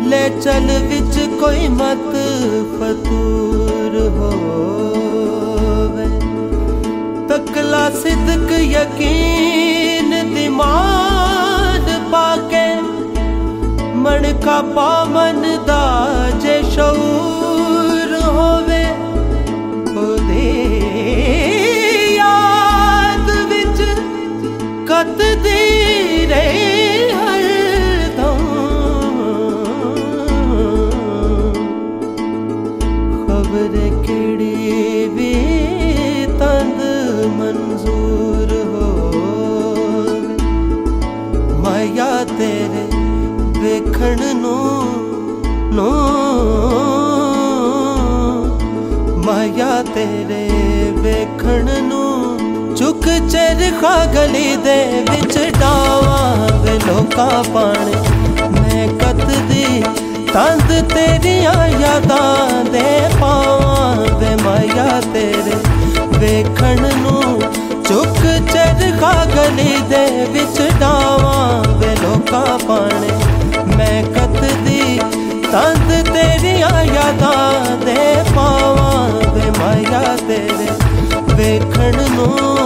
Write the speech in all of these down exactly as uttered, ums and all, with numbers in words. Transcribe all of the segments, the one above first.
ले चल विच कोई मत फतूर होवे, तकला सिद्क यकीन दिमाग पाके मन का पामन दा जे शऊर होवे। ओदे याद विच कतदी रहे हरदम, खबर केड़ी भी तंद मंजूर होवे। माया तेरे वेखण नू नू, माया तेरे वेखण नू चुक चरखा गली दे विच डावां वे लोकां पाने। मैं कतदी तंद तेरियां यादां दे पावां वे माया तेरे वेखण नू चुक चरखा गली दे विच डावां वे लोकां पाने। मैं कतदी तंद तेरियां यादां दे पावां वे माया तेरे वेखण नू।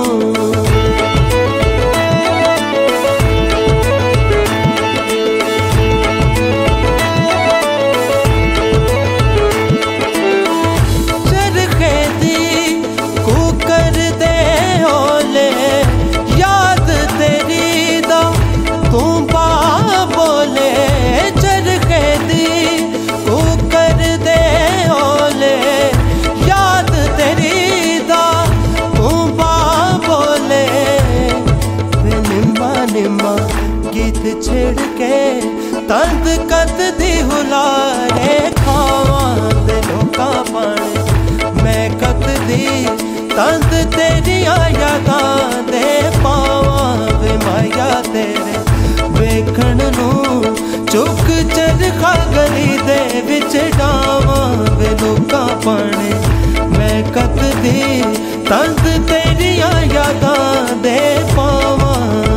चरखे दी कुकर दे ओले याद तेरी दा तू पा बोले। चरखे दी कुकर दे ओले याद तेरी दा तू पा बोले। वे निम्मा निम्मा गीत छेड़ के तंद कतदी हुलारे खावां दे लोकां पाने। मैं कतदी तंद तेरियां यादां दे पावां वे माया तेरे वेखण नू चुक चरखा गली दे विच डावां वे लोकां पाने। मैं कतदी तंद तेरियां यादां दे पावां।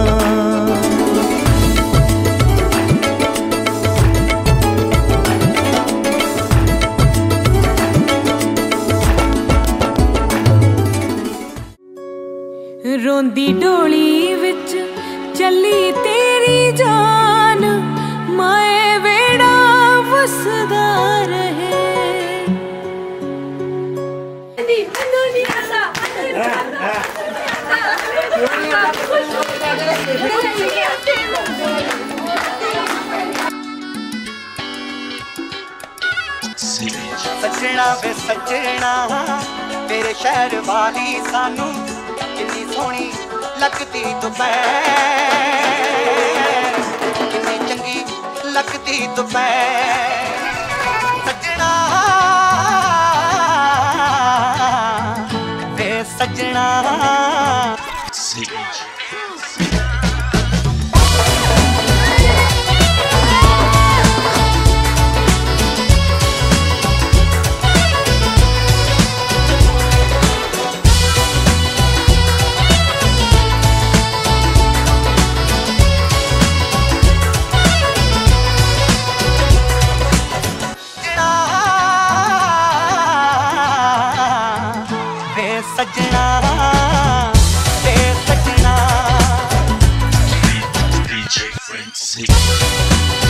रोंदी डोली विच चली तेरी जान, माए वेड़ा वसदा रहे। सजना वे सजना तेरे शहर वाली सानू कितनी सोहनी लगती दोपहर, कितनी चंगी लगती दोपहर। सजना वे सजना सजना वे सजना।